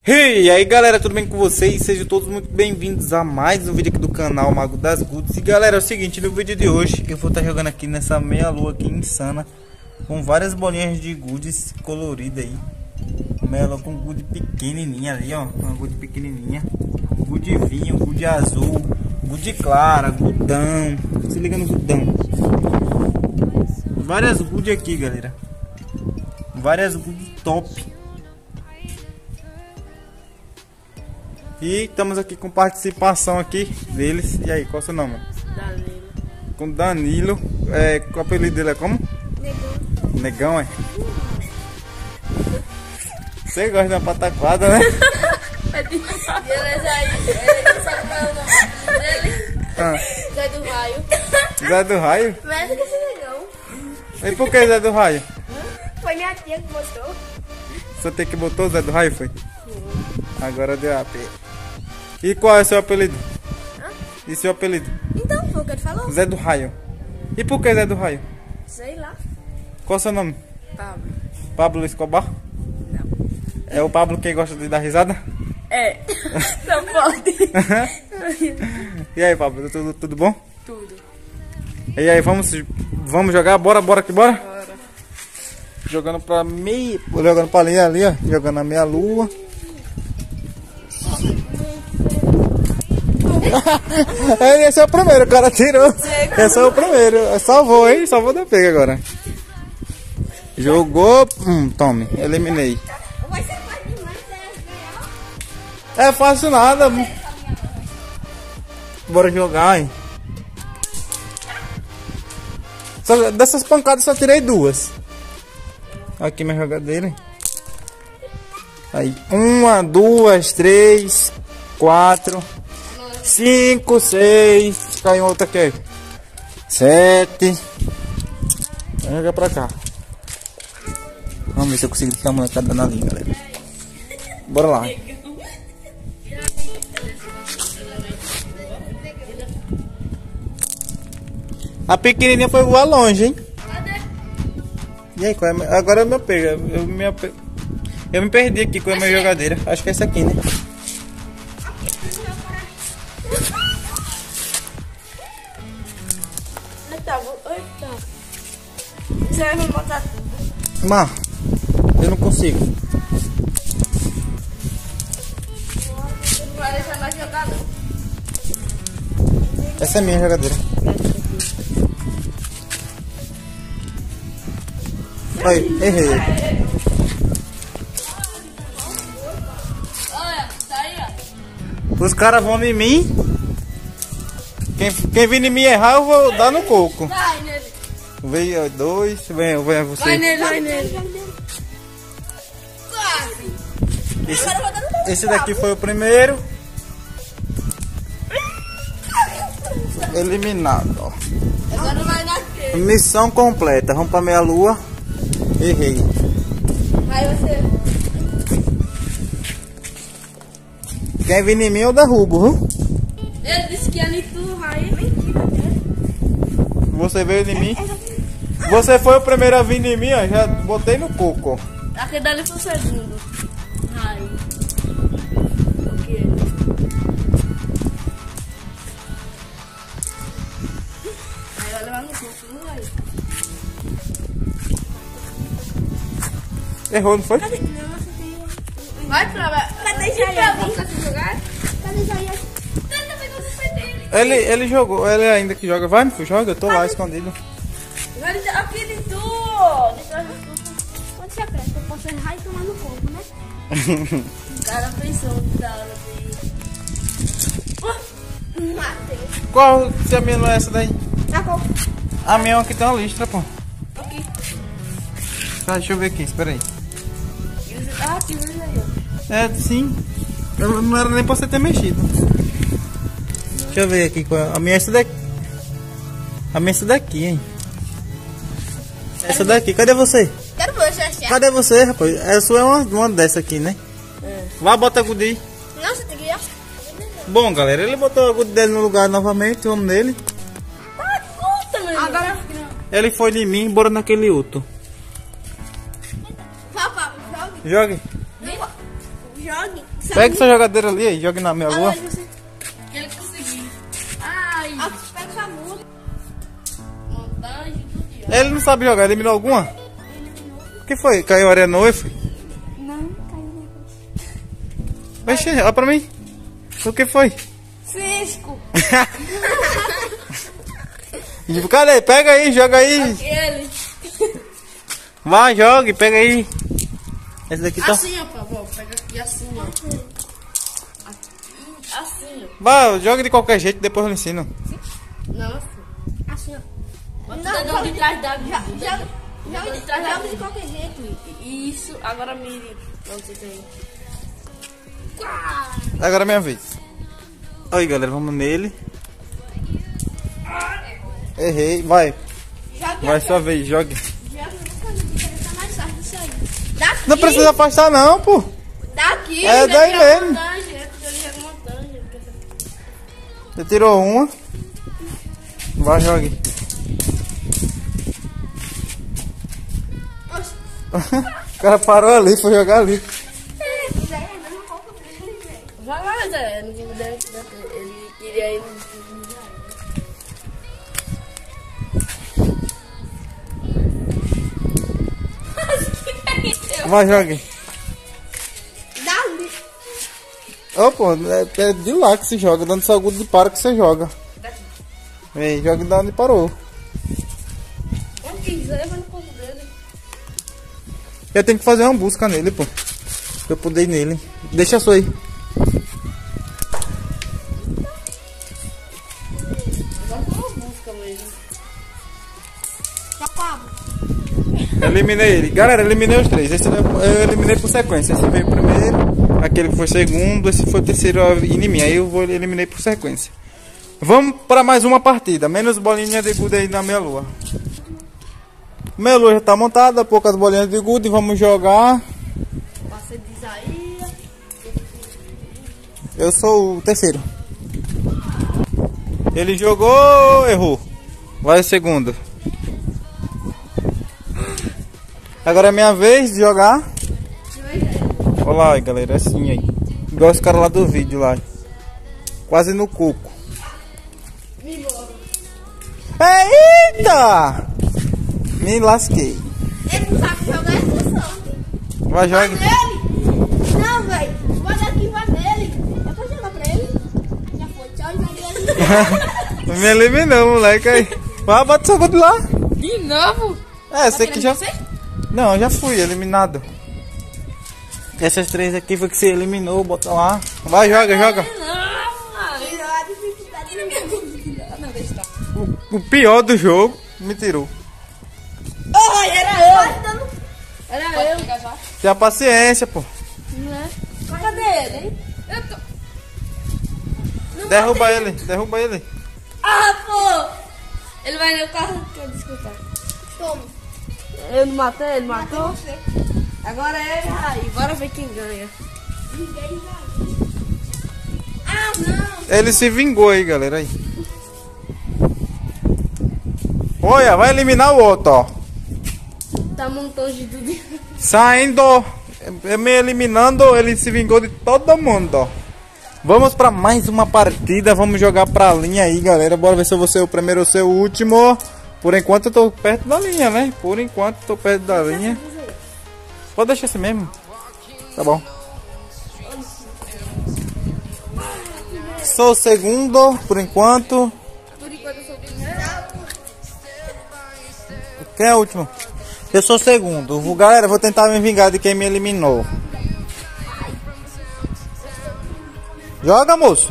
E aí galera, tudo bem com vocês? Sejam todos muito bem-vindos a mais um vídeo aqui do canal Mago das Goods. E galera, é o seguinte, no vídeo de hoje eu vou estar jogando aqui nessa meia lua aqui insana, com várias bolinhas de goods coloridas aí. Meia lua com good pequenininha ali, ó, uma good pequenininha, good vinho, good azul, good clara, gudão. Se liga no gudão. Várias good aqui, galera. Várias good top. E estamos aqui com participação aqui deles. E aí, qual é o seu nome? Danilo. Com Danilo. O apelido dele é como? Negão. Negão, é? Você gosta de uma pataquada, né? Beleza aí. Ele sabe qual é o nome dele? Zé do Raio. Zé do Raio? Mas que esse negão. E por que Zé do Raio? Foi minha tia que botou. Você tem que botou o Zé do Raio, foi? Agora deu AP. E qual é o seu apelido? E seu apelido? Então, foi o que ele falou? Zé do Raio. E por que Zé do Raio? Sei lá. Qual é o seu nome? Pablo. Pablo Escobar? Não. É o Pablo que gosta de dar risada? É. Não pode. E aí, Pablo, tudo bom? Tudo. E aí, vamos jogar? Bora que bora? Bora. Jogando pra meia. Jogando pra linha ali, ó. Jogando a meia lua. Esse é o primeiro, o cara tirou. Esse é o primeiro. Salvou, hein? Salvou da pega agora. Jogou. Tome, eliminei. Vai ser fácil demais, É fácil nada. Bora jogar, hein? Dessas pancadas só tirei duas. Aqui minha jogadeira. Aí, 1, 2, 3, 4, 5, 6. Caiu outra aqui. 7. Vou jogar pra cá. Vamos ver se eu consigo ficar a molecada na linha, galera. Bora lá. A pequenininha foi voar longe, hein? E aí, qual é agora é o meu pega. Eu me perdi aqui com a minha jogadeira. Acho que é essa aqui, né? Você vai me botar tudo. Mas eu não consigo. Não vai deixar mais jogar, não. Essa é a minha jogadeira. Ai, errei. Olha, tá aí, ó. Os caras vão em mim. Quem vir em mim errar, eu vou dar no coco. Vai nele. Vem 2, vem você. Vai nele. Quase. Esse daqui foi o primeiro. Eliminado, ó. Agora vai naquele. Missão completa. Vamos pra meia lua. Errei. Aí você. Quem vir em mim eu derrubo, viu? Ele disse que ia em tu, Raio. Mentira, né? Você veio em mim. Você foi o primeiro a vir em mim, ó. Já botei no coco. Aquele dali foi o segundo. Raio. O quê? Aí vai levar no coco, não vai? Errou, não foi? Cadê? Não, você tem. Vai pra lá. Cadê Jair? Você jogar? Cadê Jair? Ele jogou, ele ainda que joga. Vai, meu filho, joga. Eu tô lá escondido. Aqui de tu! Onde você acredita? Eu posso errar e tomar no corpo, né? O cara pensou da hora dele. Matei. Qual? Se a minha não é essa daí? Na qual? A minha aqui tem uma listra, pô. Aqui. Tá, deixa eu ver aqui, espera aí. Ah, aqui, olha aí, ó. É, sim. Eu não era nem pra você ter mexido. Deixa eu ver aqui. A minha é essa daqui. A minha é essa daqui, hein? Essa daqui. Cadê você? Quero ver, Xaxá. Cadê você, rapaz? A sua é uma dessa aqui, né? Vai, bota a Gudi. Não, você tem que ir. Bom, galera, ele botou a Gudi dele no lugar novamente. Vamos nele. Ah, puta, meu. Agora. Ele foi de mim, bora naquele outro. Papá, jogue. Jogue. Jogue. Pega essa jogadeira ali e joga na minha lua. Ele conseguiu. Ai. Pega essa música. Montagem do diabo. Ele não sabe jogar, eliminou alguma? O que foi? Caiu areia no olho, foi? Não, caiu negócio. Oxi, olha pra mim. O que foi? Cisco. Cadê? Pega aí, joga aí. Ele. Vai, joga e pega aí. Esse daqui tá... Assim, ó, Pablo. Pega aqui assim, ó. Assim, ó. Vai, joga de qualquer jeito, depois eu lhe ensino. Não, assim. Assim, ó. Bota o dedão de trás da vida. Joga de trás da de vida. qualquer jeito. Isso, agora mire. Não sei aí. Agora é minha vez. Aí, galera, vamos nele. Errei, vai. Vai sua vez, jogue. Daqui. Não precisa afastar não, pô. Daqui. É daí mesmo. Montagem, ele joga montagem. Você tirou uma. Vai, jogue. O cara parou ali, foi jogar ali. Vai lá, Zé. Ele queria ir no... Vai, jogue. Dali. Ô, pô, é de lá que se joga, dando saúde de para que você joga. Vem, joga de onde parou. Onde quiser, vai no corpo dele. Eu tenho que fazer uma busca nele, pô. Pra eu poder ir nele. Deixa só aí. Agora foi uma busca mesmo. Já Pablo. Eliminei ele. Galera, eliminei os três. Esse eu eliminei por sequência. Esse veio primeiro, aquele foi segundo, esse foi o terceiro em mim. Aí eu eliminei por sequência. Vamos para mais uma partida. Menos bolinha de gude aí na minha lua. Minha lua já tá montada, poucas bolinhas de gude. Vamos jogar. Você diz aí. Eu sou o terceiro. Ele jogou, errou. Vai o segundo. Agora é minha vez de jogar. Olha lá, galera, assim aí. Igual os caras lá do vídeo lá. Quase no coco. Eita! Me lasquei. Ele não sabe jogar essa função. Vai, joga. Nele? Não, velho. Vai daqui, vai nele. Eu vou jogar pra ele. Já foi, tchau, joguei ele. Me eliminou, moleque aí. Vai, bota o segundo lá. De novo? É, você que já... Você? Não, eu já fui eliminado. Essas três aqui foi que você eliminou, bota lá. Vai, joga, joga. Não, Tirou a dificuldade na minha vida. Não, deixa estar. O pior do jogo me tirou. Oh, era eu. era eu. Tenha paciência, pô. Né? Cadê ele, hein? Eu tô... Derruba ele, derruba ele. Ah, pô! Ele vai no carro. Quer disputar? Toma. Eu não matei, ele matou. Você. Agora é ele aí. Bora ver quem ganha. Ninguém vai. Ah, não. Ele se vingou aí, galera. Aí. Olha, vai eliminar o outro, ó. Tá montando de tudo. Saindo, me eliminando, ele se vingou de todo mundo, ó. Vamos pra mais uma partida, vamos jogar pra linha aí, galera. Bora ver se eu vou ser o primeiro ou ser o último. Por enquanto eu tô perto da linha, né? Por enquanto eu tô perto da linha. Pode deixar assim mesmo. Tá bom. Sou o segundo, por enquanto. Por enquanto eu sou o primeiro. Quem é o último? Eu sou o segundo. Galera, eu vou tentar me vingar de quem me eliminou. Joga, moço.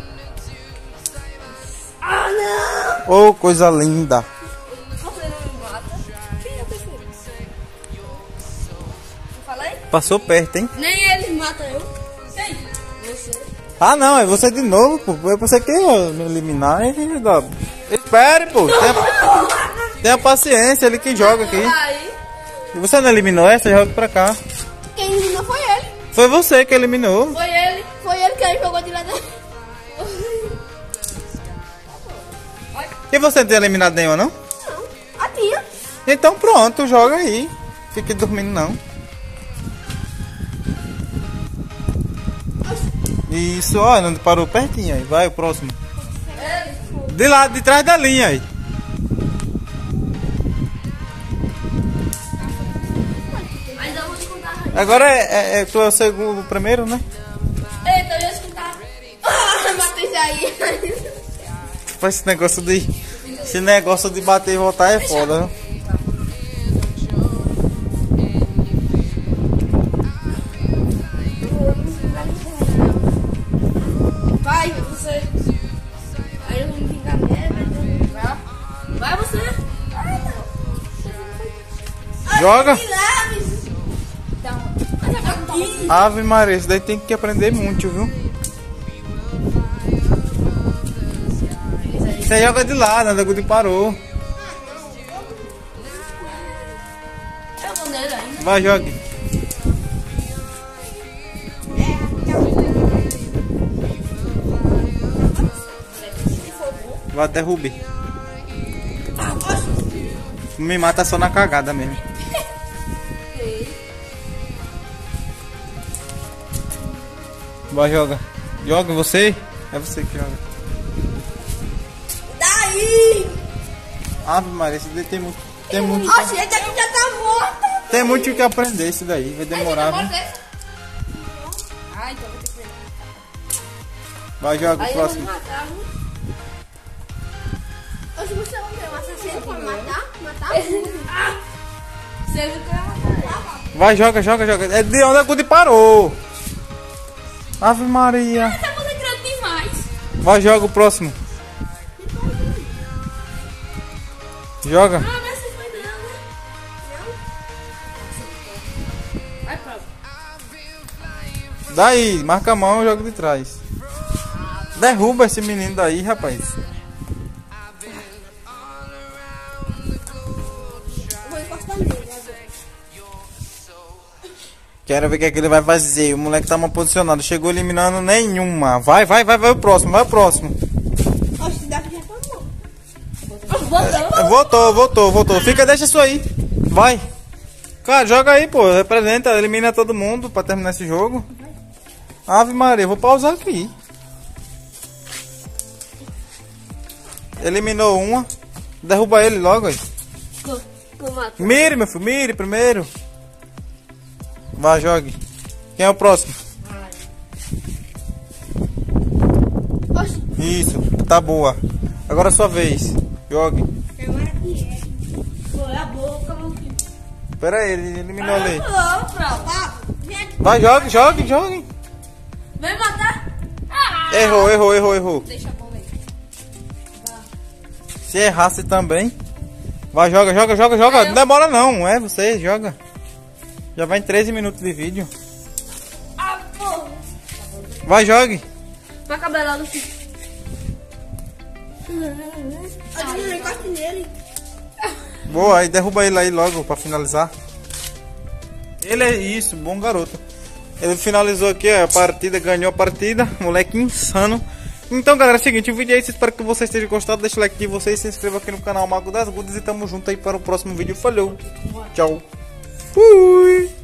Ah, não. Oh, coisa linda. Você não me mata. Quem é o terceiro? Eu falei? Passou perto, hein? Nem ele mata eu. Quem? Você. Ah, não, é você de novo, pô. Você quer me eliminar? Espere, pô. Tenha paciência, ele que joga aqui. Aí. Se você não eliminou essa, joga pra cá. Quem eliminou foi ele. Foi você que eliminou. Foi ele. Foi ele que ele jogou de lado. E você não tem eliminado nenhuma, não? Não. A tia. Então pronto, joga aí. Fique dormindo não. Isso, ó, não parou pertinho aí. Vai, o próximo. De lado, de trás da linha aí. Mas eu vou escutar. Agora tu é o segundo, o primeiro, né? Eita, eu ia escutar. Matei aí. Faz esse negócio de bater e voltar é foda, viu? Vai, você. Aí eu vou me vingar nele. Vai você. Joga. Me leve. Ave Maria, isso daí tem que aprender muito, viu? Você joga de lado, anda que parou. Eu vou nele ainda. Vai, jogue. Vai, derrube. Me mata só na cagada mesmo. Vai, joga. Joga você? É você que joga. Daí! Ave Maria, isso daí tem muito. Oxe, esse aqui já tá morto. Tem muito o que aprender isso daí. Vai demorar, viu? Ai, então vou ter que pegar. Vai, joga o Aí eu vou me próximo. matar, viu? Hoje você é um assassino pra matar? Matar? Você viu que eu ia matar. Vai, joga. É de onde a Gude parou. Ave Maria. Tá concentrando demais. Vai, joga o próximo. Joga. Ah, mas você foi não, né? Não? Vai, prova. Daí, marca a mão e joga de trás. Derruba esse menino daí, rapaz. Eu vou encostar nele agora. Quero ver o que é que ele vai fazer. O moleque tá mal posicionado. Chegou eliminando nenhuma. Vai o próximo, vai o próximo. Oxe, daqui já tá morto. Voltou. Fica, deixa isso aí. Vai. Cara, joga aí, pô. Representa, elimina todo mundo pra terminar esse jogo. Ave Maria, vou pausar aqui. Eliminou uma. Derruba ele logo aí. Mire, meu filho, mire primeiro. Vai, jogue. Quem é o próximo? Oxe, Isso, tá boa. Agora é sua vez. Jogue. agora que é. Foi a boca, meu filho. Pera aí, ele eliminou ali. Não, prova. Tá, gente. Vai, jogue. Vem matar. Ah! Errou. Deixa a bola aí. Se errasse também. Vai, joga. Não demora não, é você, joga. Já vai em 13 minutos de vídeo. Ah, porra. Vai, jogue. Vai cabelado, filho. Eu não encosto nele. Boa, aí derruba ele aí logo pra finalizar. Ele é isso, bom garoto. Ele finalizou aqui a partida, ganhou a partida. Moleque insano. Então, galera, é o seguinte, o vídeo é esse. Espero que vocês tenham gostado. Deixa o like de vocês, se inscreva aqui no canal Mago das Gudes e tamo junto aí para o próximo vídeo. Falou, tchau, fui.